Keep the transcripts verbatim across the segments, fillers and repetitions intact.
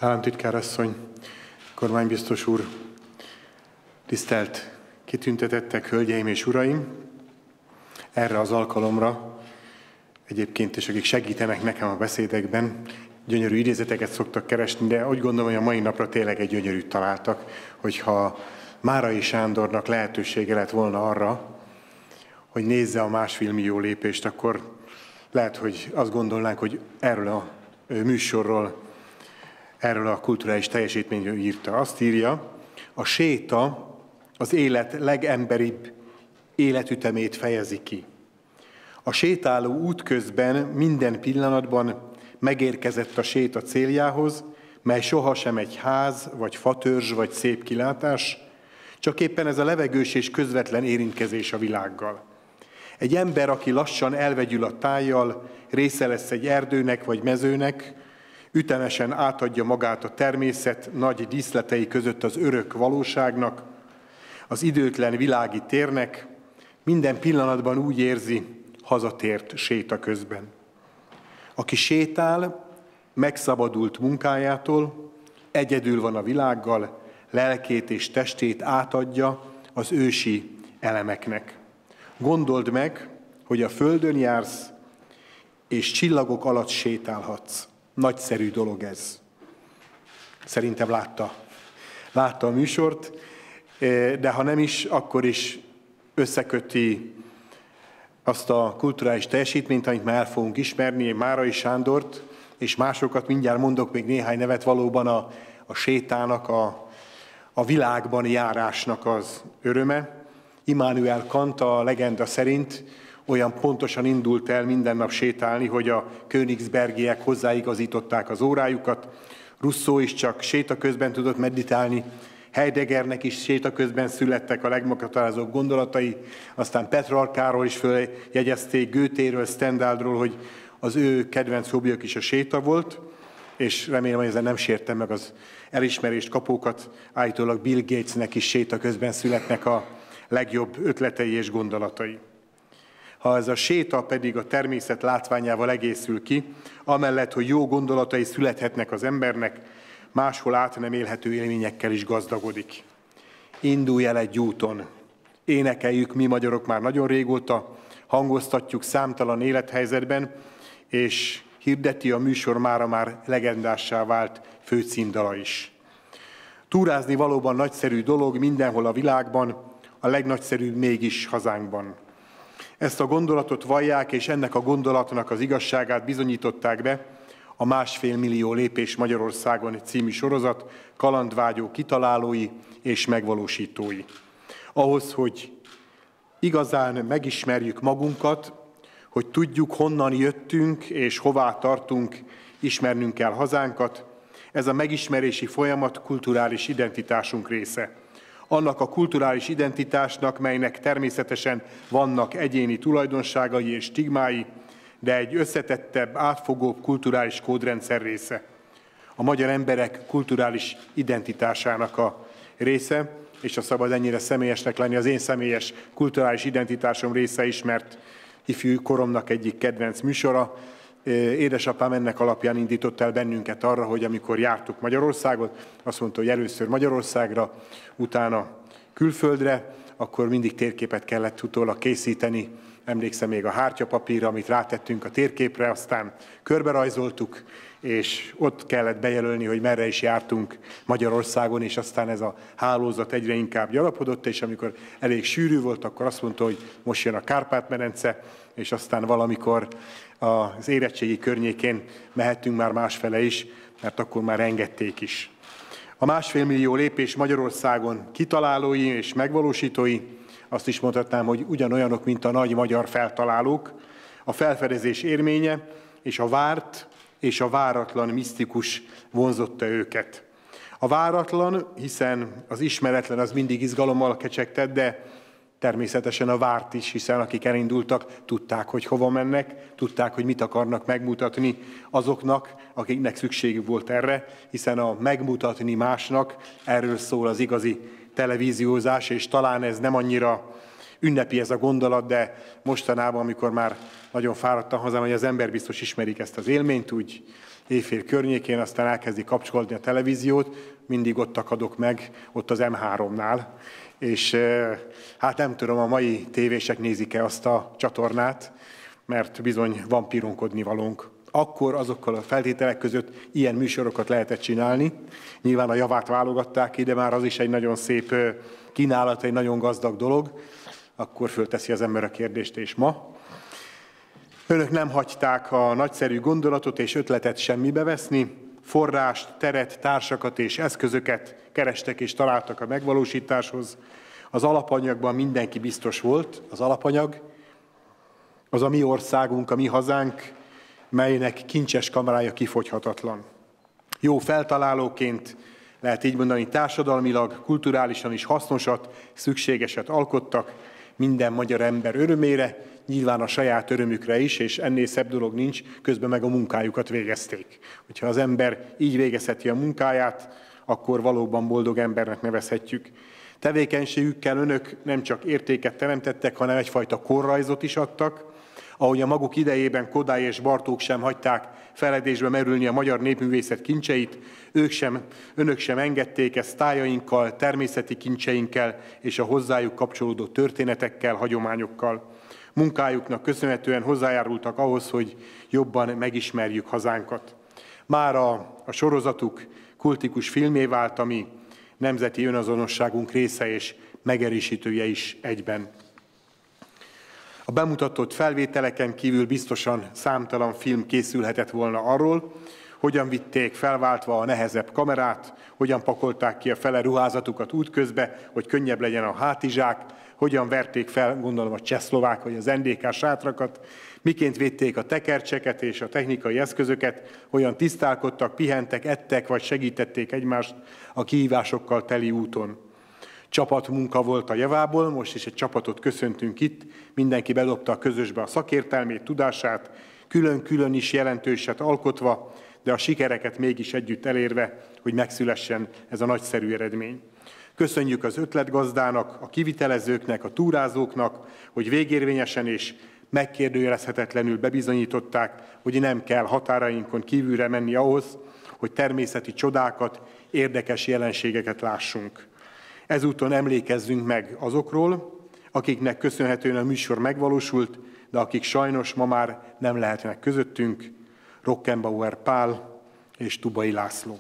Államtitkárasszony, kormánybiztos úr, tisztelt kitüntetettek, hölgyeim és uraim! Erre az alkalomra egyébként is, akik segítenek nekem a beszédekben, gyönyörű idézeteket szoktak keresni, de úgy gondolom, hogy a mai napra tényleg egy gyönyörűt találtak, hogyha Márai Sándornak lehetősége lett volna arra, hogy nézze a másfél millió lépést, akkor lehet, hogy azt gondolnánk, hogy erről a műsorról, erről a kulturális teljesítményről írta. Azt írja, a séta az élet legemberibb életütemét fejezi ki. A sétáló útközben minden pillanatban megérkezett a séta céljához, mely sohasem egy ház, vagy fatörzs, vagy szép kilátás, csak éppen ez a levegős és közvetlen érintkezés a világgal. Egy ember, aki lassan elvegyül a tájjal, része lesz egy erdőnek vagy mezőnek, ütemesen átadja magát a természet nagy díszletei között az örök valóságnak, az időtlen világi térnek, minden pillanatban úgy érzi, hazatért séta közben. Aki sétál, megszabadult munkájától, egyedül van a világgal, lelkét és testét átadja az ősi elemeknek. Gondold meg, hogy a földön jársz, és csillagok alatt sétálhatsz. Nagyszerű dolog ez. Szerintem látta. Látta a műsort, de ha nem is, akkor is összeköti azt a kulturális teljesítményt, amit már el fogunk ismerni, Márai Sándort, és másokat, mindjárt mondok még néhány nevet, valóban a, a sétának, a, a világban járásnak az öröme. Immanuel Kant a legenda szerint olyan pontosan indult el minden nap sétálni, hogy a Königsbergiek hozzáigazították az órájukat. Rousseau is csak séta közben tudott meditálni, Heideggernek is séta közben születtek a legmeghatározóbb gondolatai, aztán Petrarkáról is följegyezték, Goethéről, Stendhalról, hogy az ő kedvenc hobbiuk is a séta volt, és remélem, hogy ezzel nem sértem meg az elismerést kapókat, állítólag Bill Gatesnek is séta közben születnek a legjobb ötletei és gondolatai. Ha ez a séta pedig a természet látványával egészül ki, amellett, hogy jó gondolatai születhetnek az embernek, máshol át nem élhető élményekkel is gazdagodik. Indulj el egy úton. Énekeljük mi magyarok már nagyon régóta, hangoztatjuk számtalan élethelyzetben, és hirdeti a műsor mára már legendássá vált főcímdala is. Túrázni valóban nagyszerű dolog mindenhol a világban, a legnagyszerűbb mégis hazánkban. Ezt a gondolatot vallják, és ennek a gondolatnak az igazságát bizonyították be a Másfél millió lépés Magyarországon című sorozat kalandvágyó kitalálói és megvalósítói. Ahhoz, hogy igazán megismerjük magunkat, hogy tudjuk, honnan jöttünk és hová tartunk, ismernünk kell hazánkat, ez a megismerési folyamat kulturális identitásunk része. Annak a kulturális identitásnak, melynek természetesen vannak egyéni tulajdonságai és stigmái, de egy összetettebb, átfogóbb kulturális kódrendszer része. A magyar emberek kulturális identitásának a része, és ha szabad ennyire személyesnek lenni, az én személyes kulturális identitásom része is, mert ifjú koromnak egyik kedvenc műsora. Édesapám ennek alapján indított el bennünket arra, hogy amikor jártuk Magyarországot, azt mondta, hogy először Magyarországra, utána külföldre, akkor mindig térképet kellett utólag készíteni. Emlékszem még a hártyapapírra, amit rátettünk a térképre, aztán körberajzoltuk, és ott kellett bejelölni, hogy merre is jártunk Magyarországon, és aztán ez a hálózat egyre inkább gyarapodott, és amikor elég sűrű volt, akkor azt mondta, hogy most jön a Kárpát-medence, és aztán valamikor az érettségi környékén mehettünk már másfele is, mert akkor már engedték is. A Másfél millió lépés Magyarországon kitalálói és megvalósítói, azt is mondhatnám, hogy ugyanolyanok, mint a nagy magyar feltalálók, a felfedezés érménye és a várt és a váratlan misztikus vonzotta őket. A váratlan, hiszen az ismeretlen az mindig izgalommal kecsegtett, de természetesen a várt is, hiszen akik elindultak, tudták, hogy hova mennek, tudták, hogy mit akarnak megmutatni azoknak, akiknek szükségük volt erre, hiszen a megmutatni másnak, erről szól az igazi televíziózás, és talán ez nem annyira ünnepi ez a gondolat, de mostanában, amikor már nagyon fáradtam hazám, hogy az ember biztos ismerik ezt az élményt, úgy éjfél környékén, aztán elkezdi kapcsolni a televíziót, mindig ott akadok meg, ott az em háromnál. És hát nem tudom, a mai tévések nézik-e azt a csatornát, mert bizony van pironkodni valónk. Akkor azokkal a feltételek között ilyen műsorokat lehetett csinálni. Nyilván a javát válogatták ide, már az is egy nagyon szép kínálat, egy nagyon gazdag dolog. Akkor fölteszi az ember a kérdést, és ma? Önök nem hagyták a nagyszerű gondolatot és ötletet semmibe veszni, forrást, teret, társakat és eszközöket kerestek és találtak a megvalósításhoz. Az alapanyagban mindenki biztos volt, az alapanyag, az a mi országunk, a mi hazánk, melynek kincses kamarája kifogyhatatlan. Jó feltalálóként, lehet így mondani, társadalmilag, kulturálisan is hasznosat, szükségeset alkottak minden magyar ember örömére, nyilván a saját örömükre is, és ennél szebb dolog nincs, közben meg a munkájukat végezték. Hogyha az ember így végezheti a munkáját, akkor valóban boldog embernek nevezhetjük. Tevékenységükkel önök nem csak értéket teremtettek, hanem egyfajta korrajzot is adtak, ahogy a maguk idejében Kodály és Bartók sem hagyták feledésbe merülni a magyar népművészet kincseit, ők sem, önök sem engedték ezt tájainkkal, természeti kincseinkkel és a hozzájuk kapcsolódó történetekkel, hagyományokkal. Munkájuknak köszönhetően hozzájárultak ahhoz, hogy jobban megismerjük hazánkat. Mára a sorozatuk kultikus filmé vált, ami nemzeti önazonosságunk része és megerősítője is egyben. A bemutatott felvételeken kívül biztosan számtalan film készülhetett volna arról, hogyan vitték felváltva a nehezebb kamerát, hogyan pakolták ki a fele ruházatukat útközbe, hogy könnyebb legyen a hátizsák, hogyan verték fel, gondolom, a csehszlovák vagy az en dé ká sátrakat, miként védték a tekercseket és a technikai eszközöket, hogyan tisztálkodtak, pihentek, ettek vagy segítették egymást a kihívásokkal teli úton. Csapatmunka volt a javából, most is egy csapatot köszöntünk itt, mindenki bedobta a közösbe a szakértelmét, tudását, külön-külön is jelentőset alkotva, de a sikereket mégis együtt elérve, hogy megszülessen ez a nagyszerű eredmény. Köszönjük az ötletgazdának, a kivitelezőknek, a túrázóknak, hogy végérvényesen és megkérdőjelezhetetlenül bebizonyították, hogy nem kell határainkon kívülre menni ahhoz, hogy természeti csodákat, érdekes jelenségeket lássunk. Ezúton emlékezzünk meg azokról, akiknek köszönhetően a műsor megvalósult, de akik sajnos ma már nem lehetnek közöttünk, Rockenbauer Pál és Tubai László.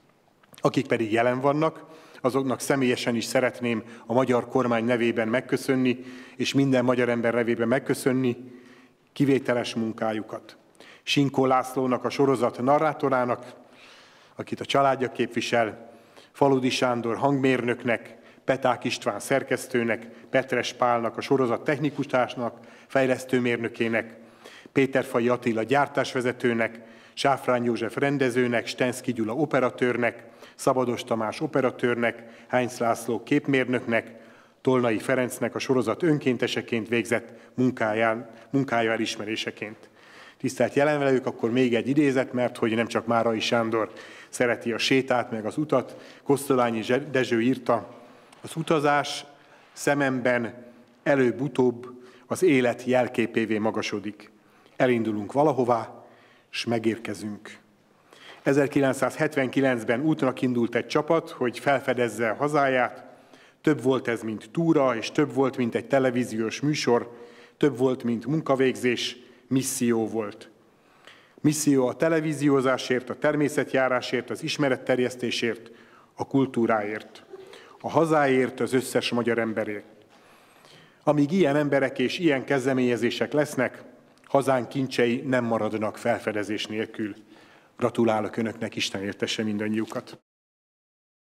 Akik pedig jelen vannak, azoknak személyesen is szeretném a magyar kormány nevében megköszönni, és minden magyar ember nevében megköszönni kivételes munkájukat. Sinkó Lászlónak, a sorozat narrátorának, akit a családja képvisel, Faludi Sándor hangmérnöknek, Peták István szerkesztőnek, Petres Pálnak, a sorozat technikustársnak, fejlesztőmérnökének, Péterfai Attila gyártásvezetőnek, Sáfrány József rendezőnek, Stenszky Gyula operatőrnek, Szabados Tamás operatőrnek, Heinz László képmérnöknek, Tolnai Ferencnek a sorozat önkénteseként végzett munkáján, munkája elismeréseként. Tisztelt jelenvelők, akkor még egy idézet, mert hogy nem csak Márai Sándor szereti a sétát, meg az utat, Kosztolányi Dezső írta, az utazás szememben előbb-utóbb az élet jelképévé magasodik. Elindulunk valahová, s megérkezünk. ezerkilencszázhetvenkilencben útnak indult egy csapat, hogy felfedezze a hazáját. Több volt ez, mint túra, és több volt, mint egy televíziós műsor, több volt, mint munkavégzés, misszió volt. Misszió a televíziózásért, a természetjárásért, az ismeretterjesztésért, a kultúráért, a hazáért, az összes magyar emberért. Amíg ilyen emberek és ilyen kezdeményezések lesznek, hazánk kincsei nem maradnak felfedezés nélkül. Gratulálok Önöknek, Isten éltesse mindannyiukat!